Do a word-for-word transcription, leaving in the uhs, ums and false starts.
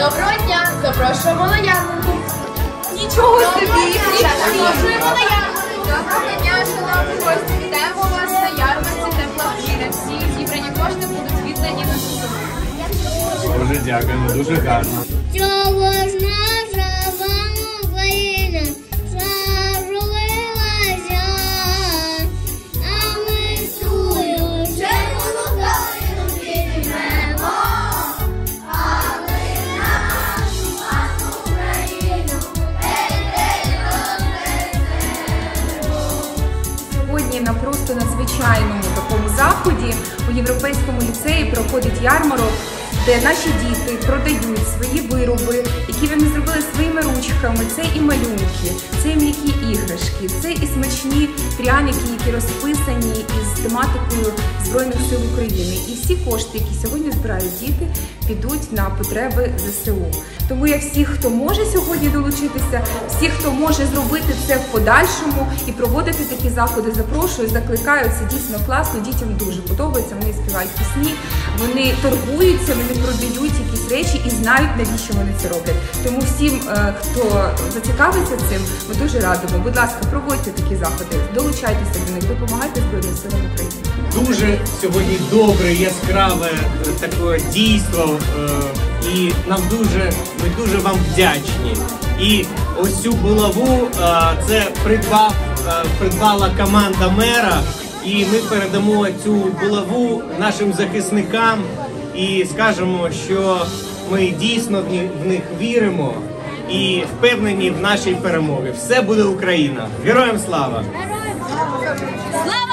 Доброго дня! Запрошуємо на ярмарку. Нічого собі! Запрошуємо на ярмарку. Доброго дня, шановні гості! Вітаємо вас на ярмарці теплохвиля. Всі зібрані кошти будуть віддані на ЗСУ. Дуже дякуємо, дуже гарно. Цього ж наша вам Україна зажурилася, а ми свою червону калину підіймемо, а ми нашу власну Україну Сьогодні на просто надзвичайному такому заході у Європейському ліцеї проходить ярмарок, де наші діти продають свої вироби, які вони зробили своїми ручками. Це і малюнки, це і м'які іграшки, це і смачні пряники, які розписані із тематикою Збройних сил України. І всі кошти, які сьогодні збирають діти, підуть на потреби ЗСУ. Тому я всіх, хто може сьогодні долучитися, всіх, хто може зробити це в подальшому і проводити такі заходи, запрошую, закликаю. Це дійсно класно, дітям дуже подобається, вони співають пісні, вони торгуються, вони продають якісь речі і знають, навіщо вони це роблять. Тому всім, хто зацікавиться цим, ми дуже радимо. Будь ласка, проводьте такі заходи, долучайтеся до них, допомагайте Збройним силам України. Дуже сьогодні добре, яскраве таке дійство, і нам дуже, ми дуже вам вдячні. І ось цю булаву це придбав, придбала команда мера, і ми передамо цю булаву нашим захисникам і скажемо, що ми дійсно в них віримо і впевнені в нашій перемозі. Все буде Україна! Героям слава! Слава!